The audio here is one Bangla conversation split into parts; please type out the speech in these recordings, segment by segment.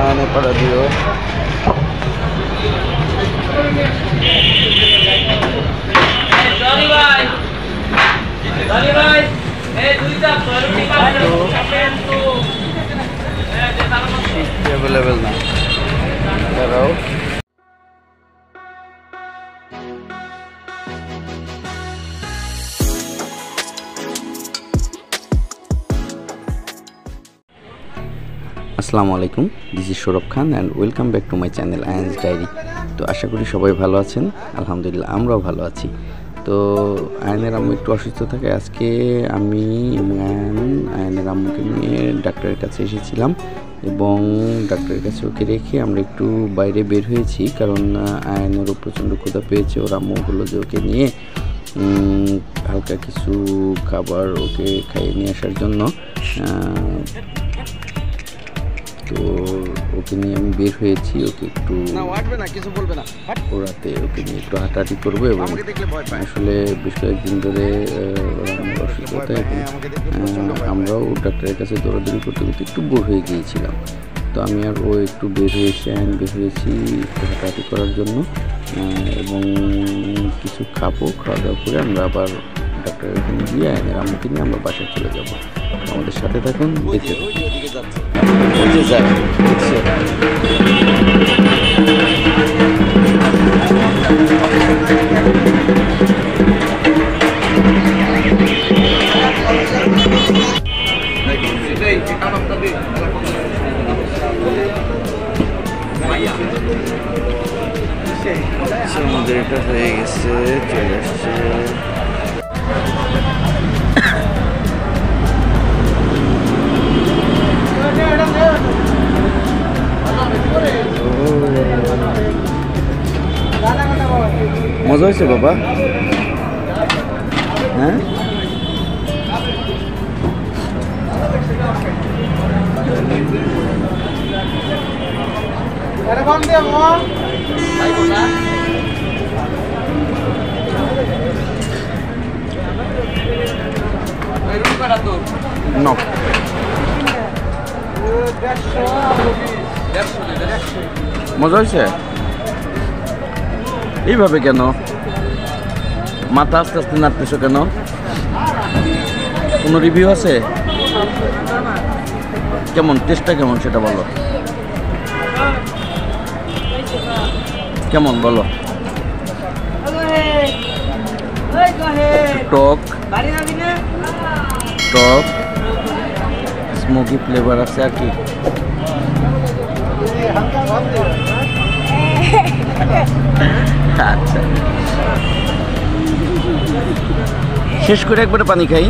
আয়নে পাড়া দিও। অ্যাভেলেবেল না দাঁড়াও। আসসালামু আলাইকুম, this is Sourav Khan and welcome back to my channel Ayaan's diary. তো আশা করি সবাই ভালো আছেন, আলহামদুলিল্লাহ আমরাও ভালো আছি। তো আয়নের আম্মু একটু অসুস্থ থাকে, আজকে আমি এবং আয়নের আম্মুকে নিয়ে ডাক্তারের কাছে এসেছিলাম এবং ডাক্তারের কাছে ওকে রেখে আমরা একটু বাইরে বের হয়েছি, কারণ আয়নেরও প্রচণ্ড ক্ষুধা পেয়েছে। ওর আম্মু বললো যে ওকে নিয়ে হালকা কিছু খাবার ওকে খাইয়ে নিয়ে আসার জন্য। তো ওকে নিয়ে আমি বের হয়েছি, ওকে একটু ওরাতে ওকে নিয়ে একটু হাঁটাহাঁটি করবো এবং আসলে বেশ কয়েকদিন ধরে অসুস্থতা এবং আমরাও ডাক্তারের কাছে দৌড়াদৌড়ি করতে করতে একটু বোর হয়ে গিয়েছিলাম। তো আমি আর ও একটু বের হয়েছি একটু হাঁটাহাঁটি করার জন্য এবং কিছু খাবো। খাওয়া দাওয়া করে আমরা আবার ডাক্তারের ওখানে গিয়ে আয়নের আম্মুকে নিয়ে আমরা বাসায় চলে যাবো। আমাদের সাথে থাকুন, দেখতে আমাদের এটা হয়ে গেছে, চলে আসছে। মজা হয়েছে বাবা? হ্যাঁ, মজা হয়েছে। এইভাবে কেন মাথা আস্তে আস্তে নাড়তেছো কেন? কোনো রিভিউ আছে? কেমন টেস্টটা কেমন সেটা বলো। কেমন বলো? টক টক স্মোকি ফ্লেভার আছে আর কি? আচ্ছা, শেষ করে একবারে পানি খাই।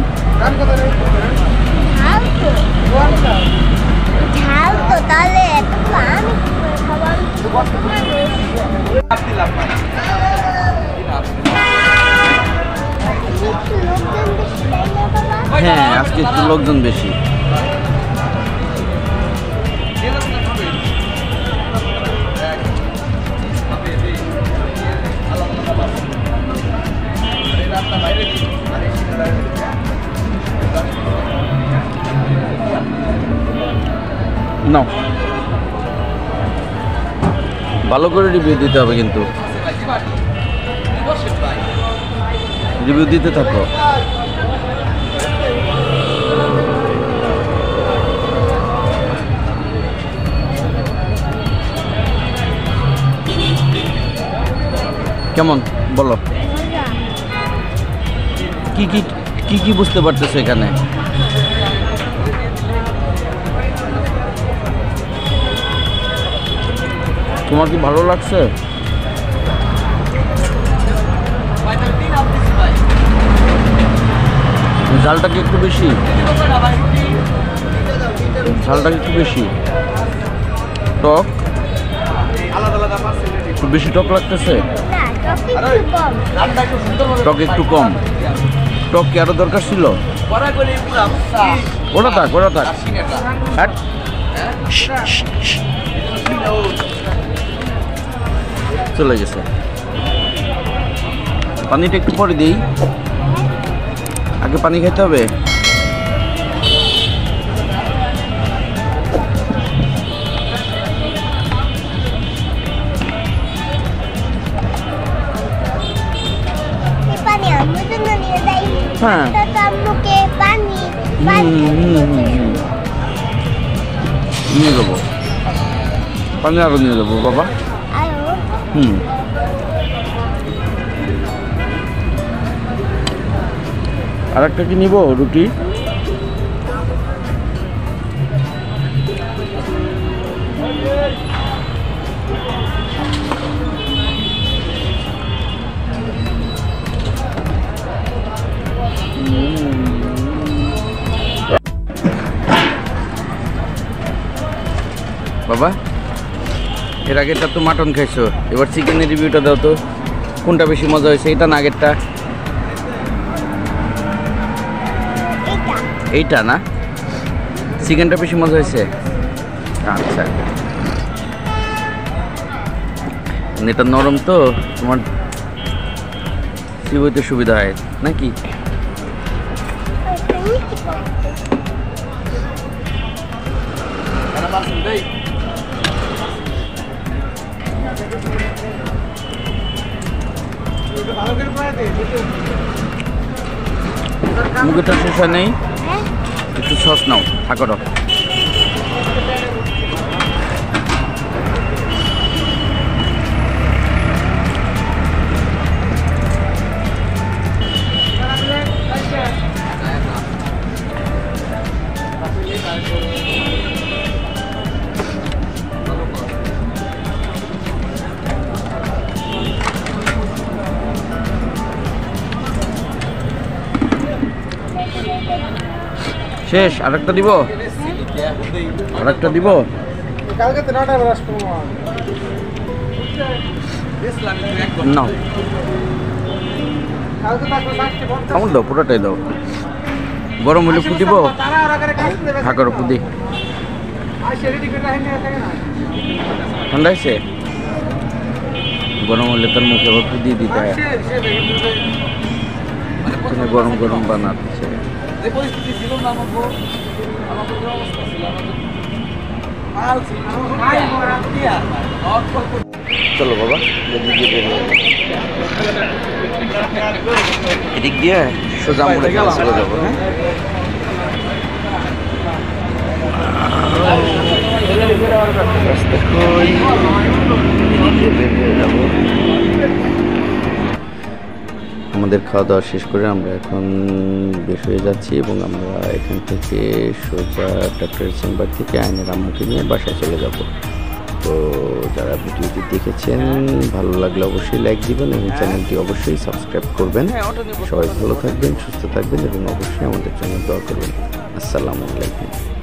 হ্যাঁ, আজকে একটু লোকজন বেশি। না, ভালো করে রিভিউ দিতে হবে, কিন্তু রিভিউ দিতে থাকো। কেমন বলো? কি কি কি কি বুঝতে পারতেছো এখানে? তোমার কি ভালো লাগছে? ঝালটা কি একটু বেশি? ঝালটা একটু বেশি? টক একটু বেশি টক লাগতেছে? টক একটু কম। টক কি আরো দরকার ছিল? ওটা থাক, ওটা থাক। চলে গেছে। পানিটা একটু পরে দিই, আগে পানি খাইতে হবে। হ্যাঁ নিয়ে যাবো, পানি আরো নিয়ে যাবো বাবা। আর একটা কি নিব রুটি? বাবা এর আগেরটা তো মাটন খাইছো, এবার চিকেনের রিভিউটা দাও তো, কোনটা বেশি মজা হয়েছে, এটা না আগেরটা? এইটা না, চিকেনটা বেশি মজা হয়েছে। আচ্ছা, এটা নরম তো তোমার চিবোইতে সুবিধা হয় নাকি? মুখটা শেষ হয় নেই, একটু সস নাও, থাকো। শেষ, আরেকটা দিব, আরেকটা দিব। নাও আমার দাও, পুরোটাই দাও। গরম হলে ফুটিব, ঠাকুর ফুটি। ঠান্ডা হয়েছে, গরম হলে তার মুখে আবার ফুটিয়ে দিতে হয়, গরম গরম বানাচ্ছে। চলো বাবা, এদিক দিয়ে সোজা মোড়ে চলে যাবো। হ্যাঁ, আমাদের খাওয়া দাওয়া শেষ করে আমরা এখন বের হয়ে যাচ্ছি এবং আমরা এখান থেকে সোজা ডাক্তারের চেম্বার থেকে আয়নের আম্মুকে নিয়ে বাসায় চলে যাব। তো যারা ভিডিওটি দেখেছেন ভালো লাগলে অবশ্যই লাইক দিবেন এবং চ্যানেলটি অবশ্যই সাবস্ক্রাইব করবেন। সবাই ভালো থাকবেন, সুস্থ থাকবেন এবং অবশ্যই আমাদের জন্য দোয়া করবেন। আসসালামু আলাইকুম।